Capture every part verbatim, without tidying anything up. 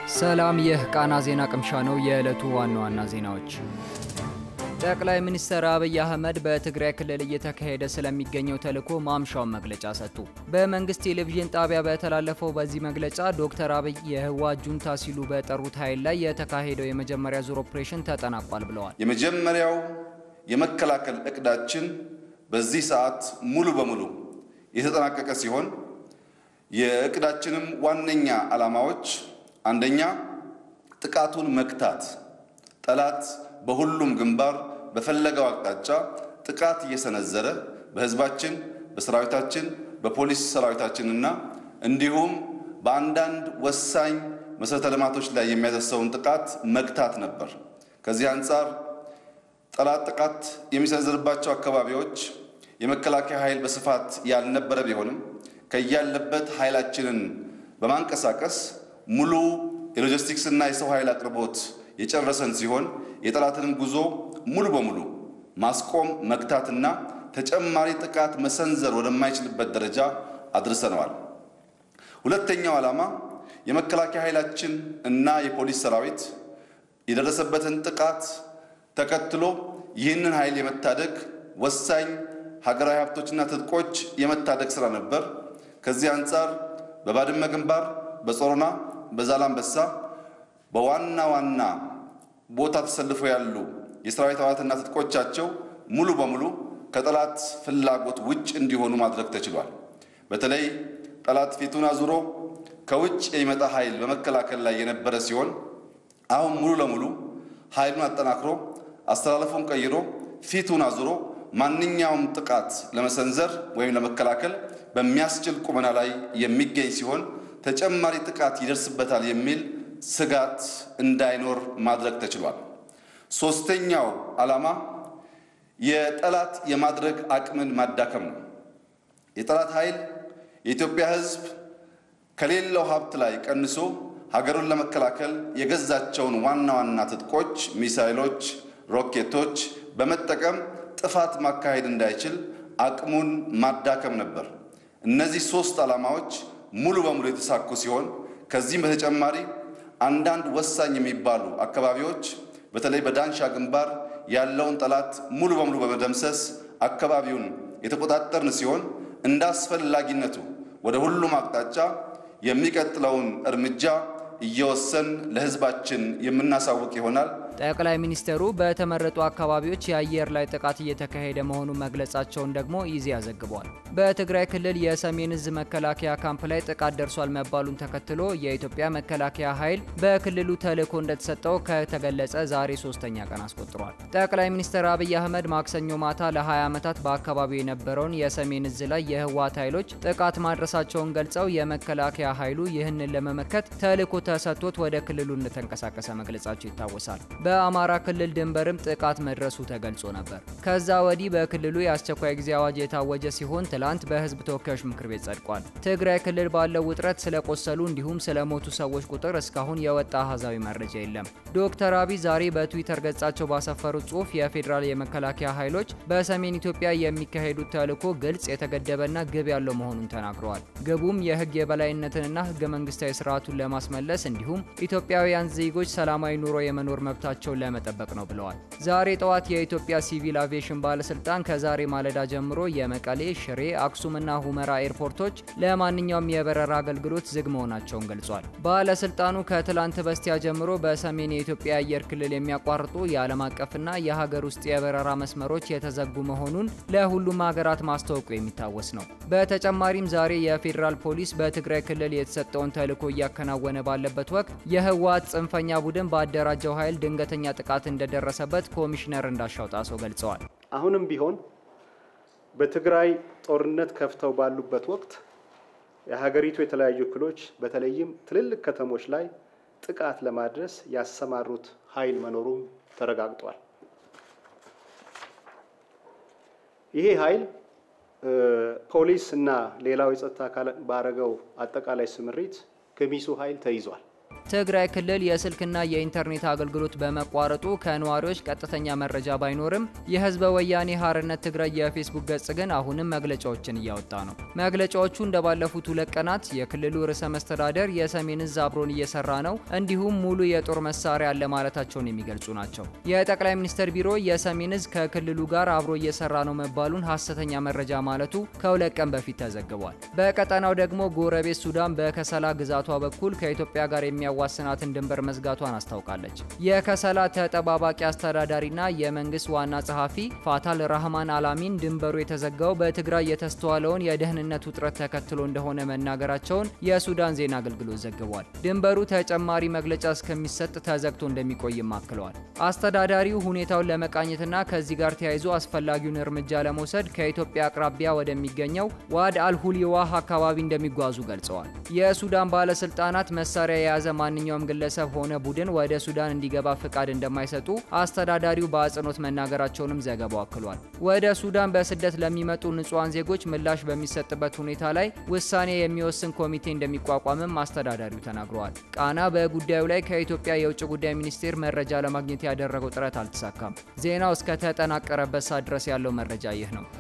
ሰላም ይህ ቃና ዜና ቅምሻ ነው። የዕለቱ ዋና ዋና ዜናዎች ጠቅላይ ሚኒስትር አብይ አህመድ በትግራይ ክልል እየተካሄደ ስለሚገኘው ተልዕኮ ማምሻውን መግለጫ ሰጡ። በመንግስት ቴሌቪዥን ጣቢያ በተላለፈው በዚህ መግለጫ ዶክተር አብይ የህወሓት ጁንታ ሲሉ በጠሩት ኃይል ላይ የተካሄደው የመጀመሪያ ዙር ኦፕሬሽን ተጠናቋል ብለዋል። የመጀመሪያው የመከላከል እቅዳችን በዚህ ሰዓት ሙሉ በሙሉ የተጠናቀቀ ሲሆን የእቅዳችንም ዋነኛ ዓላማዎች አንደኛ ጥቃቱን መክታት ጠላት በሁሉም ግንባር በፈለገው አቅጣጫ ጥቃት እየሰነዘረ በህዝባችን በሰራዊታችን በፖሊስ ሰራዊታችንና እንዲሁም በአንዳንድ ወሳኝ መሰረተ ልማቶች ላይ የሚያደርሰውን ጥቃት መክታት ነበር። ከዚህ አንፃር ጠላት ጥቃት የሚሰነዝርባቸው አካባቢዎች የመከላከያ ኃይል በስፋት ያልነበረ ቢሆንም ከያለበት ኃይላችንን በማንቀሳቀስ ሙሉ የሎጂስቲክስ እና የሰው ኃይል አቅርቦት የጨረሰን ሲሆን የጠላትንም ጉዞ ሙሉ በሙሉ ማስቆም መክታትና ተጨማሪ ጥቃት መሰንዘር ወደማይችልበት ደረጃ አድርሰናል። ሁለተኛው ዓላማ የመከላከያ ኃይላችን እና የፖሊስ ሰራዊት የደረሰበትን ጥቃት ተከትሎ ይህንን ኃይል የመታደግ ወሳኝ ሀገራዊ ሀብቶችና ትጥቆች የመታደግ ስራ ነበር። ከዚህ አንፃር በባድመ ግንባር በጾሮና በዛላምበሳ በዋና ዋና ቦታ ተሰልፈው ያሉ የሰራዊት አባላትና ትጥቆቻቸው ሙሉ በሙሉ ከጠላት ፍላጎት ውጭ እንዲሆኑ ማድረግ ተችሏል። በተለይ ጠላት ፊቱን አዙሮ ከውጭ የሚመጣ ኃይል በመከላከል ላይ የነበረ ሲሆን አሁን ሙሉ ለሙሉ ኃይሉን አጠናክሮ አስተላለፉን ቀይሮ ፊቱን አዙሮ ማንኛውም ጥቃት ለመሰንዘር ወይም ለመከላከል በሚያስችል ቁመና ላይ የሚገኝ ሲሆን ተጨማሪ ጥቃት ይደርስበታል የሚል ስጋት እንዳይኖር ማድረግ ተችሏል። ሶስተኛው ዓላማ የጠላት የማድረግ አቅምን ማዳከም ነው። የጠላት ኃይል የኢትዮጵያ ሕዝብ ከሌላው ሀብት ላይ ቀንሶ ሀገሩን ለመከላከል የገዛቸውን ዋና ዋና ትጥቆች፣ ሚሳይሎች፣ ሮኬቶች በመጠቀም ጥፋት ማካሄድ እንዳይችል አቅሙን ማዳከም ነበር። እነዚህ ሶስት ዓላማዎች ሙሉ በሙሉ የተሳኩ ሲሆን ከዚህም በተጨማሪ አንዳንድ ወሳኝ የሚባሉ አካባቢዎች በተለይ በዳንሻ ግንባር ያለውን ጠላት ሙሉ በሙሉ በመደምሰስ አካባቢውን የተቆጣጠርን ሲሆን እንዳስፈላጊነቱ ወደ ሁሉም አቅጣጫ የሚቀጥለውን እርምጃ እየወሰን ለህዝባችን የምናሳውቅ ይሆናል። ጠቅላይ ሚኒስትሩ በተመረጡ አካባቢዎች የአየር ላይ ጥቃት እየተካሄደ መሆኑን መግለጻቸውን ደግሞ ኢዜአ ዘግቧል። በትግራይ ክልል የሰሜን ዕዝ መከላከያ ካምፕ ላይ ጥቃት ደርሷል መባሉን ተከትሎ የኢትዮጵያ መከላከያ ኃይል በክልሉ ተልዕኮ እንደተሰጠው ከተገለጸ ዛሬ ሶስተኛ ቀን አስቆጥሯል። ጠቅላይ ሚኒስትር አብይ አህመድ ማክሰኞ ማታ ለ20 ዓመታት በአካባቢው የነበረውን የሰሜን ዕዝ ላይ የህወሓት ኃይሎች ጥቃት ማድረሳቸውን ገልጸው የመከላከያ ኃይሉ ይህንን ለመመከት ተልዕኮ ተሰጥቶት ወደ ክልሉ እንደተንቀሳቀሰ መግለጻቸው ይታወሳል። በአማራ ክልል ድንበርም ጥቃት መድረሱ ተገልጾ ነበር። ከዛ ወዲህ በክልሉ የአስቸኳይ ጊዜ አዋጅ የታወጀ ሲሆን ትላንት በህዝብ ተወካዮች ምክር ቤት ጸድቋል። ትግራይ ክልል ባለው ውጥረት ስለቆሰሉ እንዲሁም ስለሞቱ ሰዎች ቁጥር እስካሁን የወጣ አሃዛዊ መረጃ የለም። ዶክተር አብይ ዛሬ በትዊተር ገጻቸው ባሰፈሩት ጽሑፍ የፌዴራል የመከላከያ ኃይሎች በሰሜን ኢትዮጵያ የሚካሄዱት ተልዕኮ ግልጽ የተገደበና ግብ ያለው መሆኑን ተናግረዋል። ግቡም የህግ የበላይነትንና ህገ መንግስታዊ ስርዓቱን ለማስመለስ እንዲሁም ኢትዮጵያውያን ዜጎች ሰላማዊ ኑሮ የመኖር መብታቸውን ለመጠበቅ ነው ብለዋል። ዛሬ ጠዋት የኢትዮጵያ ሲቪል አቪዬሽን ባለስልጣን ከዛሬ ማለዳ ጀምሮ የመቀሌ፣ ሽሬ፣ አክሱምና ሁመራ ኤርፖርቶች ለማንኛውም የበረራ አገልግሎት ዝግ መሆናቸውን ገልጿል። ባለስልጣኑ ከትላንት በስቲያ ጀምሮ በሰሜን የኢትዮጵያ አየር ክልል የሚያቋርጡ የዓለም አቀፍና የሀገር ውስጥ የበረራ መስመሮች የተዘጉ መሆኑን ለሁሉም ሀገራት ማስታወቁ የሚታወስ ነው። በተጨማሪም ዛሬ የፌዴራል ፖሊስ በትግራይ ክልል የተሰጠውን ተልዕኮ እያከናወነ ባለበት ወቅት የህወሓት ጽንፈኛ ቡድን ባደራጀው ኃይል ድንገተኛ ጥቃት እንደደረሰበት ኮሚሽነር እንዳሻው ጣሰው ገልጸዋል። አሁንም ቢሆን በትግራይ ጦርነት ከፍተው ባሉበት ወቅት የሀገሪቱ የተለያዩ ክፍሎች በተለይም ትልልቅ ከተሞች ላይ ጥቃት ለማድረስ ያሰማሩት ኃይል መኖሩም ተረጋግጧል። ይሄ ኃይል ፖሊስ እና ሌላው የጸጥታ አካላት ባረገው አጠቃላይ ስምሪት ገሚሱ ኃይል ተይዟል። ትግራይ ክልል የስልክና የኢንተርኔት አገልግሎት በመቋረጡ ከነዋሪዎች ቀጥተኛ መረጃ ባይኖርም የህዝበ ወያኔ ሓርነት ትግራይ የፌስቡክ ገጽ ግን አሁንም መግለጫዎችን እያወጣ ነው። መግለጫዎቹ እንደባለፉት ሁለት ቀናት የክልሉ ርዕሰ መስተዳደር የሰሜን ዕዝ አብሮን እየሰራ ነው እንዲሁም ሙሉ የጦር መሳሪያ አለ ማለታቸውን የሚገልጹ ናቸው። የጠቅላይ ሚኒስትር ቢሮ የሰሜን ዕዝ ከክልሉ ጋር አብሮ እየሰራ ነው መባሉን ሐሰተኛ መረጃ ማለቱ ከሁለት ቀን በፊት ተዘግቧል። በቀጠናው ደግሞ ጎረቤት ሱዳን በከሰላ ግዛቷ በኩል ከኢትዮጵያ ጋር የሚያዋስናትን ድንበር መዝጋቷን አስታውቃለች። የከሰላ ተጠባባቂ አስተዳዳሪና የመንግስት ዋና ጸሐፊ ፋታል ራህማን አላሚን ድንበሩ የተዘጋው በትግራይ የተስተዋለውን የደህንነት ውጥረት ተከትሎ እንደሆነ መናገራቸውን የሱዳን ዜና አገልግሎት ዘግቧል። ድንበሩ ተጨማሪ መግለጫ እስከሚሰጥ ተዘግቶ እንደሚቆይም አክለዋል። አስተዳዳሪው ሁኔታውን ለመቃኘትና ከዚህ ጋር ተያይዞ አስፈላጊውን እርምጃ ለመውሰድ ከኢትዮጵያ አቅራቢያ ወደሚገኘው ዋድ አልሁሊዋህ አካባቢ እንደሚጓዙ ገልጸዋል። የሱዳን ባለስልጣናት መሳሪያ የያዘ ማንኛውም ግለሰብ ሆነ ቡድን ወደ ሱዳን እንዲገባ ፍቃድ እንደማይሰጡ አስተዳዳሪው በአጽንኦት መናገራቸውንም ዘገባው አክሏል። ወደ ሱዳን በስደት ለሚመጡ ንጹሃን ዜጎች ምላሽ በሚሰጥበት ሁኔታ ላይ ውሳኔ የሚወስን ኮሚቴ እንደሚቋቋምም አስተዳዳሪው ተናግረዋል። ቃና በጉዳዩ ላይ ከኢትዮጵያ የውጭ ጉዳይ ሚኒስቴር መረጃ ለማግኘት ያደረገው ጥረት አልተሳካም። ዜናው እስከተጠናቀረበት ሰዓት ድረስ ያለው መረጃ ይህ ነው።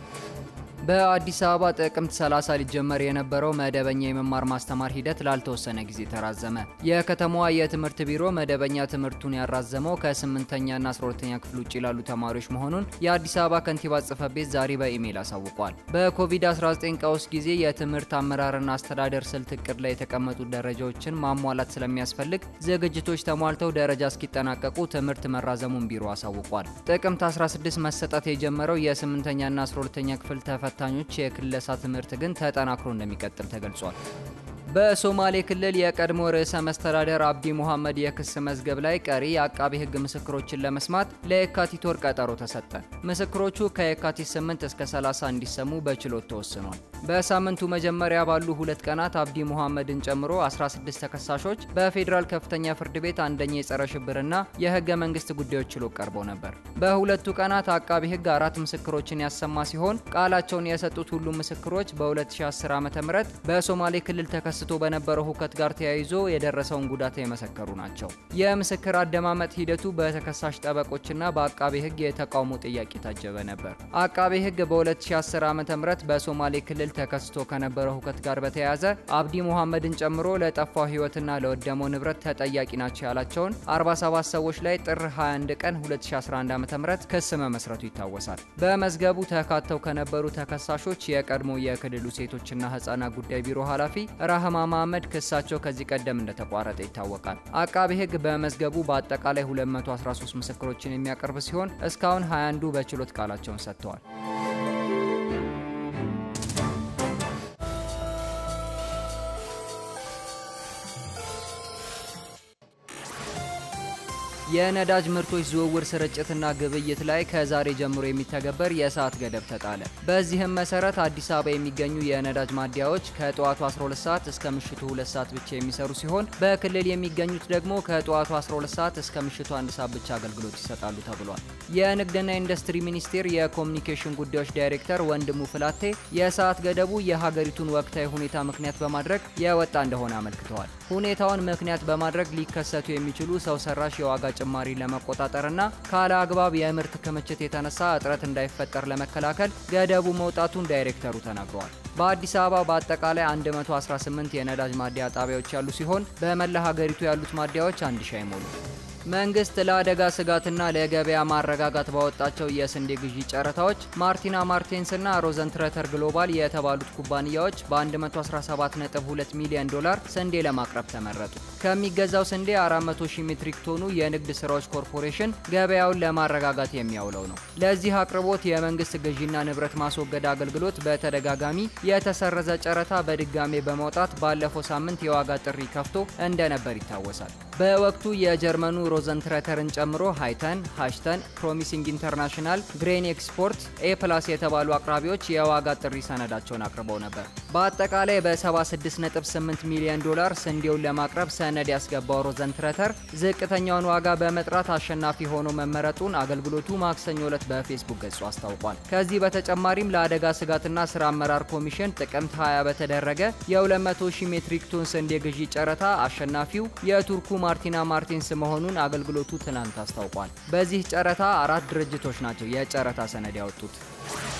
በአዲስ አበባ ጥቅምት ሰላሳ ሊጀመር የነበረው መደበኛ የመማር ማስተማር ሂደት ላልተወሰነ ጊዜ ተራዘመ። የከተማዋ የትምህርት ቢሮ መደበኛ ትምህርቱን ያራዘመው ከስምንተኛና አስራ ሁለተኛ ክፍል ውጪ ላሉ ተማሪዎች መሆኑን የአዲስ አበባ ከንቲባ ጽሕፈት ቤት ዛሬ በኢሜይል አሳውቋል። በኮቪድ አስራ ዘጠኝ ቀውስ ጊዜ የትምህርት አመራርና አስተዳደር ስልት እቅድ ላይ የተቀመጡ ደረጃዎችን ማሟላት ስለሚያስፈልግ ዝግጅቶች ተሟልተው ደረጃ እስኪጠናቀቁ ትምህርት መራዘሙን ቢሮ አሳውቋል። ጥቅምት አስራ ስድስት መሰጠት የጀመረው የስምንተኛና አስራ ሁለተኛ ክፍል ተፈታኞች የክለሳ ትምህርት ግን ተጠናክሮ እንደሚቀጥል ተገልጿል። በሶማሌ ክልል የቀድሞ ርዕሰ መስተዳደር አብዲ ሙሐመድ የክስ መዝገብ ላይ ቀሪ የአቃቢ ሕግ ምስክሮችን ለመስማት ለየካቲት ወር ቀጠሮ ተሰጠ። ምስክሮቹ ከየካቲት ስምንት እስከ ሰላሳ እንዲሰሙ በችሎት ተወስኗል። በሳምንቱ መጀመሪያ ባሉ ሁለት ቀናት አብዲ ሙሐመድን ጨምሮ አስራ ስድስት ተከሳሾች በፌዴራል ከፍተኛ ፍርድ ቤት አንደኛ የጸረ ሽብርና የህገ መንግስት ጉዳዮች ችሎት ቀርበው ነበር። በሁለቱ ቀናት አቃቢ ሕግ አራት ምስክሮችን ያሰማ ሲሆን ቃላቸውን የሰጡት ሁሉ ምስክሮች በ2010 ዓ.ም በሶማሌ ክልል ተከስ ስቶ በነበረው ሁከት ጋር ተያይዞ የደረሰውን ጉዳት የመሰከሩ ናቸው። የምስክር አደማመጥ ሂደቱ በተከሳሽ ጠበቆችና በአቃቤ ሕግ የተቃውሞ ጥያቄ ታጀበ ነበር። አቃቤ ሕግ በ2010 ዓ.ም በሶማሌ ክልል ተከስቶ ከነበረው ሁከት ጋር በተያያዘ አብዲ ሙሐመድን ጨምሮ ለጠፋው ህይወትና ለወደመው ንብረት ተጠያቂ ናቸው ያላቸውን አርባ ሰባት ሰዎች ላይ ጥር ሃያ አንድ ቀን ሁለት ሺህ አስራ አንድ ዓ.ም ክስ መመስረቱ ይታወሳል። በመዝገቡ ተካተው ከነበሩ ተከሳሾች የቀድሞ የክልሉ ሴቶችና ህጻናት ጉዳይ ቢሮ ኃላፊ ራህማ መሐመድ ክሳቸው ከዚህ ቀደም እንደተቋረጠ ይታወቃል። አቃቤ ሕግ በመዝገቡ በአጠቃላይ ሁለት መቶ አስራ ሶስት ምስክሮችን የሚያቀርብ ሲሆን እስካሁን ሃያ አንዱ በችሎት ቃላቸውን ሰጥተዋል። የነዳጅ ምርቶች ዝውውር ስርጭትና ግብይት ላይ ከዛሬ ጀምሮ የሚተገበር የሰዓት ገደብ ተጣለ። በዚህም መሰረት አዲስ አበባ የሚገኙ የነዳጅ ማደያዎች ከጠዋቱ አስራ ሁለት ሰዓት እስከ ምሽቱ ሁለት ሰዓት ብቻ የሚሰሩ ሲሆን በክልል የሚገኙት ደግሞ ከጠዋቱ አስራ ሁለት ሰዓት እስከ ምሽቱ አንድ ሰዓት ብቻ አገልግሎት ይሰጣሉ ተብሏል። የንግድና ኢንዱስትሪ ሚኒስቴር የኮሙኒኬሽን ጉዳዮች ዳይሬክተር ወንድሙ ፍላቴ የሰዓት ገደቡ የሀገሪቱን ወቅታዊ ሁኔታ ምክንያት በማድረግ የወጣ እንደሆነ አመልክተዋል። ሁኔታውን ምክንያት በማድረግ ሊከሰቱ የሚችሉ ሰው ሰራሽ የዋጋ ጭማሪ ለመቆጣጠርና ካለ አግባብ የምርት ክምችት የተነሳ እጥረት እንዳይፈጠር ለመከላከል ገደቡ መውጣቱን ዳይሬክተሩ ተናግረዋል። በአዲስ አበባ በአጠቃላይ አንድ መቶ አስራ ስምንት የነዳጅ ማደያ ጣቢያዎች ያሉ ሲሆን በመላ ሀገሪቱ ያሉት ማደያዎች አንድ ሺህ አይሞሉ። መንግስት ለአደጋ ስጋትና ለገበያ ማረጋጋት ባወጣቸው የስንዴ ግዢ ጨረታዎች ማርቲና ማርቴንስና ሮዘንትረተር ግሎባል የተባሉት ኩባንያዎች በ117 ነጥብ ሁለት ሚሊዮን ዶላር ስንዴ ለማቅረብ ተመረጡ። ከሚገዛው ስንዴ አራት መቶ ሺህ ሜትሪክ ቶኑ የንግድ ስራዎች ኮርፖሬሽን ገበያውን ለማረጋጋት የሚያውለው ነው። ለዚህ አቅርቦት የመንግስት ግዢና ንብረት ማስወገድ አገልግሎት በተደጋጋሚ የተሰረዘ ጨረታ በድጋሜ በመውጣት ባለፈው ሳምንት የዋጋ ጥሪ ከፍቶ እንደነበር ይታወሳል። በወቅቱ የጀርመኑ ሮዘንትረተርን ጨምሮ ሃይተን፣ ሃሽተን፣ ፕሮሚሲንግ ኢንተርናሽናል፣ ግሬን ኤክስፖርት፣ ኤ ፕላስ የተባሉ አቅራቢዎች የዋጋ ጥሪ ሰነዳቸውን አቅርበው ነበር። በአጠቃላይ በ76 ነጥብ ስምንት ሚሊዮን ዶላር ስንዴውን ለማቅረብ ሰነድ ያስገባው ሮዘንትረተር ዝቅተኛውን ዋጋ በመጥራት አሸናፊ ሆኖ መመረጡን አገልግሎቱ ማክሰኞ ዕለት በፌስቡክ ገጹ አስታውቋል። ከዚህ በተጨማሪም ለአደጋ ስጋትና ስራ አመራር ኮሚሽን ጥቅምት ሃያ በተደረገ የ200 ሺህ ሜትሪክ ቶን ስንዴ ግዢ ጨረታ አሸናፊው የቱርኩ ማርቲና ማርቲንስ መሆኑን አገልግሎቱ ትናንት አስታውቋል። በዚህ ጨረታ አራት ድርጅቶች ናቸው የጨረታ ሰነድ ያወጡት።